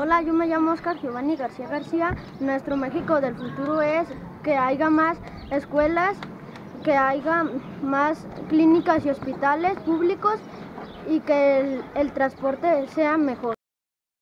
Hola, yo me llamo Oscar Giovanni García García. Nuestro México del futuro es que haya más escuelas, que haya más clínicas y hospitales públicos y que el transporte sea mejor.